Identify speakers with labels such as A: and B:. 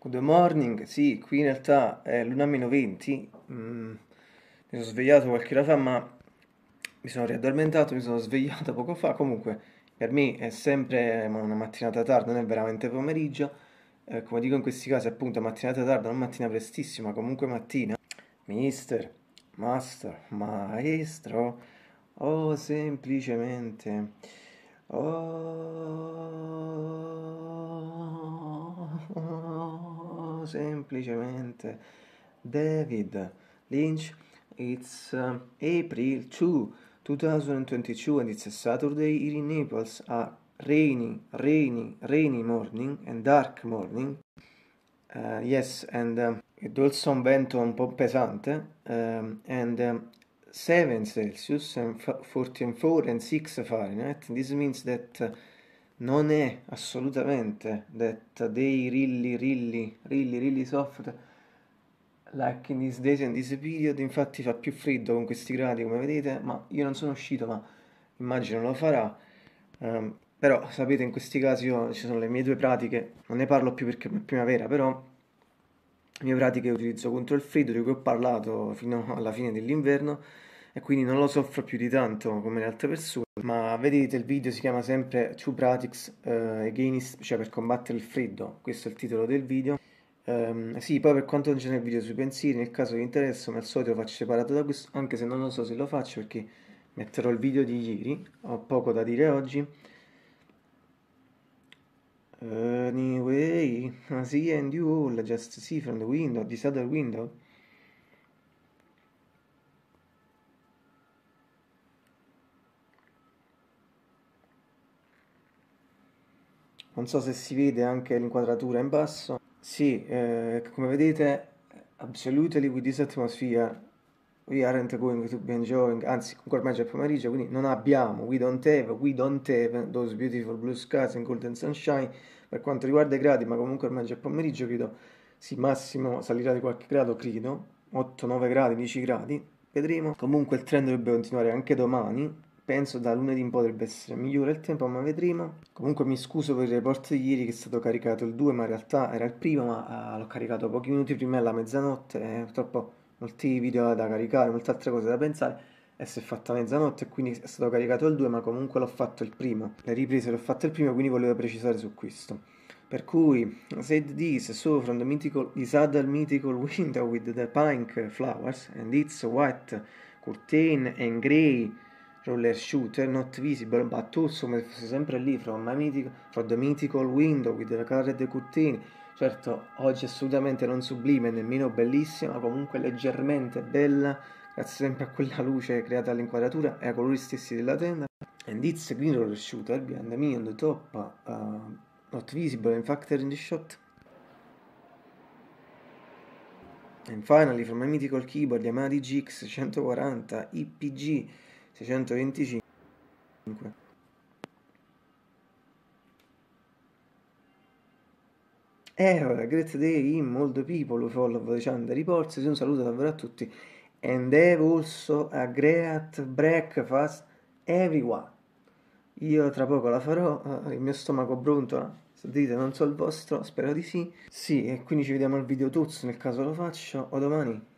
A: Good morning, sì, qui in realtà è l'una meno 20, mi sono svegliato qualche ora fa ma mi sono riaddormentato, mi sono svegliato poco fa, comunque per me è sempre una mattinata tarda, non è veramente pomeriggio, come dico in questi casi appunto mattinata tarda, non mattina prestissima, comunque mattina. Mister, master, maestro, o semplicemente, semplicemente David Lynch. It's April 2, 2022 and it's a Saturday here in Naples, a rainy morning and dark morning. Yes, and ed also un vento un po' pesante, and 7 Celsius and 44 and 6 Fahrenheit. This means that non è assolutamente that they really soft like in these days and this period. Infatti fa più freddo con questi gradi come vedete, ma io non sono uscito, ma immagino lo farà. Però sapete, in questi casi ci sono le mie due pratiche, non ne parlo più perché è primavera, però le mie pratiche che utilizzo contro il freddo, di cui ho parlato fino alla fine dell'inverno, e quindi non lo soffro più di tanto come le altre persone. Ma vedete, il video si chiama sempre Two Pratics Against, cioè per combattere il freddo, questo è il titolo del video. Sì, poi per quanto non c'è nel video sui pensieri, nel caso vi interessa, come al solito lo faccio separato da questo, anche se non lo so se lo faccio perché metterò il video di ieri, ho poco da dire oggi. Anyway, I see and you all just see from the window, this other window. Non so se si vede anche l'inquadratura in basso. Sì, come vedete, absolutely with this atmosphere we aren't going to be enjoying, anzi, ancora meglio è pomeriggio, quindi non abbiamo, we don't have those beautiful blue skies and golden sunshine per quanto riguarda i gradi, ma comunque ormai è pomeriggio, credo, sì, massimo salirà di qualche grado, credo, 8-9 gradi, 10 gradi, vedremo. Comunque il trend dovrebbe continuare anche domani, penso da lunedì in poi dovrebbe essere migliore il tempo, ma vedremo. Comunque mi scuso per il report di ieri che è stato caricato il 2, ma in realtà era il primo, ma l'ho caricato pochi minuti prima della mezzanotte, e purtroppo molti video da caricare, molte altre cose da pensare, e si è fatta mezzanotte e quindi è stato caricato il 2, ma comunque l'ho fatto il primo. Le riprese l'ho fatte il primo, quindi volevo precisare su questo. Per cui, said this, so from the mythical, this other mythical window with the pink flowers, and its white curtain and grey roller shooter not visible, but also come fosse sempre lì, from the mythical window with the colored curtain. Certo, oggi assolutamente non sublime, nemmeno bellissima, comunque leggermente bella, grazie sempre a quella luce creata all'inquadratura e ai colori stessi della tenda. And it's green roller shooter behind me on the top, not visible in fact in the shot. And finally from my mythical keyboard Yamaha DGX 640 IPG 625. A great day in all the people who follow the channel reports. Un saluto davvero a tutti. And have also a great breakfast everyone. Io tra poco la farò, il mio stomaco brontola. Se dite non so il vostro, spero di sì. Sì, e quindi ci vediamo al video tuzzo nel caso lo faccio, o domani.